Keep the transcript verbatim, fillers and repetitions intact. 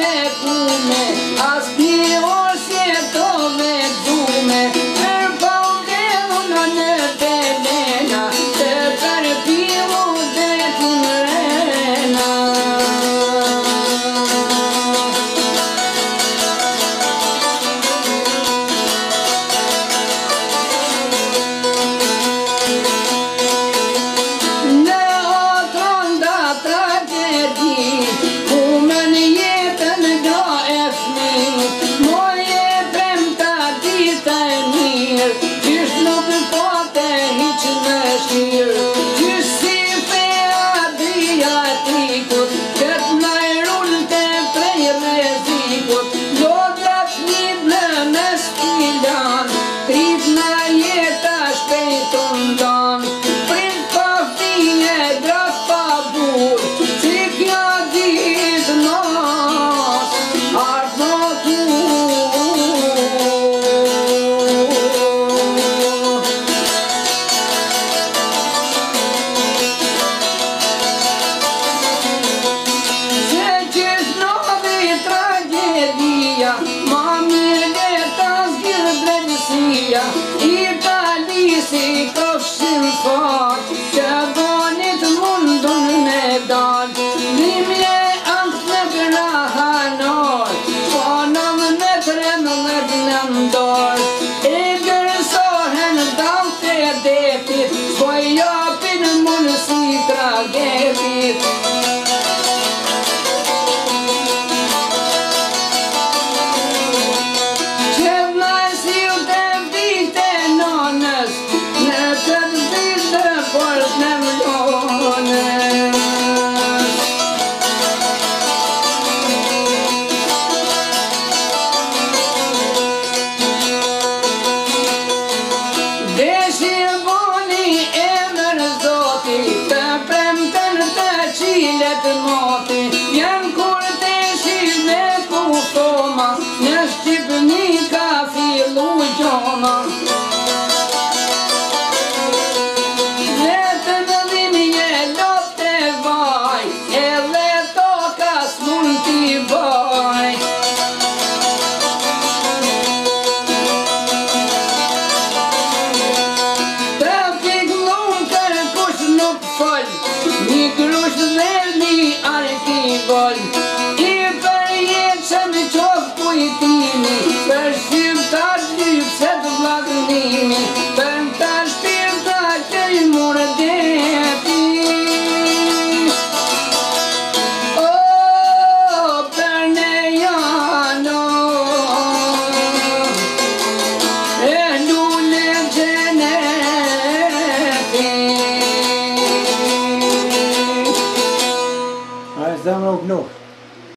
bekume, as një osje të vedzume, për paudevuna në telena, të përpilu dhe të mrena. Itali si kofshin fat, që bonit mundun me dal, Limje antë në grahanor, ponëm në tremëllet në ndor, e gërsohen dal të detit, po japin mund si tragetit. Janë kur të shime ku thoma, në Shqipëni ka fillu gjoma. Vetëm dhimje lot të vaj, edhe toka s'mund t'i baj. Trafik lum kërkush nuk fol, një grush dhe arkivol, i për jetë që me qovë kujtimi, për shqiptar lypset vladnimi, për ta shpirta që i murë depi. O, për ne jano, e lullë gjeneti. Aj, zdam rog nuk.